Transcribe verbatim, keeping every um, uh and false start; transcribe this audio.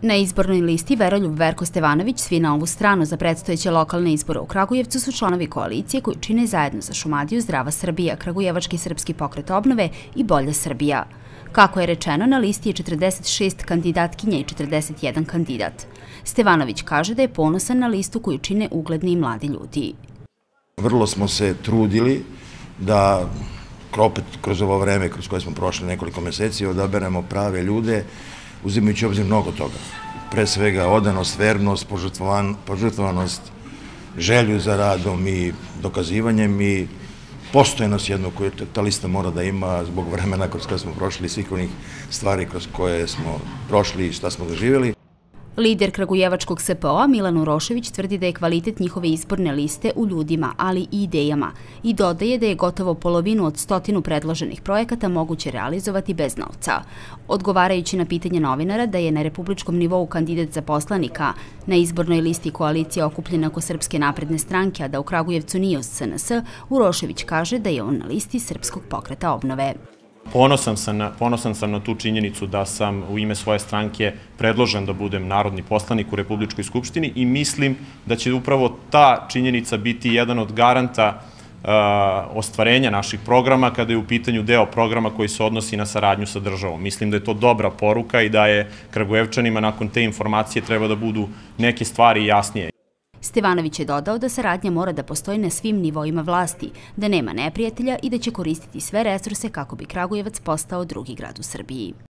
Na izbornoj listi Veroljub Verko Stevanović, Svi na ovu stranu za predstojeće lokalne izbore u Kragujevcu su članovi koalicije koji čine zajedno za Šumadiju Zdrava Srbija, Kragujevački srpski pokret obnove i Bolja Srbija. Kako je rečeno, na listi je četrdeset šest kandidatkinja i četrdeset jedan kandidat. Stevanović kaže da je ponosan na listu koju čine ugledni i mladi ljudi. Vrlo smo se trudili da opet kroz ovo vreme kroz koje smo prošli nekoliko meseci odaberemo prave ljude, uzimajući obzir mnogo toga. Pre svega odanost, vernost, požrtvovanost, želju za radom i dokazivanjem i postojenost jednu koju ta lista mora da ima zbog vremena kroz koje smo prošli i svih onih stvari kroz koje smo prošli i šta smo doživjeli. Lider Kragujevačkog S P O-a Milan Urošević tvrdi da je kvalitet njihove izborne liste u ljudima, ali i idejama, i dodaje da je gotovo polovinu od stotinu predloženih projekata moguće realizovati bez novca. Odgovarajući na pitanje novinara da je na republičkom nivou kandidat za poslanika na izbornoj listi koalicija okupljena oko Srpske napredne stranke, a da u Kragujevcu nije uz S N S, Urošević kaže da je on na listi Srpskog pokreta obnove. Ponosan sam, na, ponosan sam na tu činjenicu da sam u ime svoje stranke predložen da budem narodni poslanik u Republičkoj skupštini i mislim da će upravo ta činjenica biti jedan od garanta uh, ostvarenja naših programa kada je u pitanju deo programa koji se odnosi na saradnju sa državom. Mislim da je to dobra poruka i da je Kragujevčanima nakon te informacije treba da budu neke stvari jasnije. Stevanović je dodao da saradnja mora da postoji na svim nivoima vlasti, da nema neprijatelja i da će koristiti sve resurse kako bi Kragujevac postao drugi grad u Srbiji.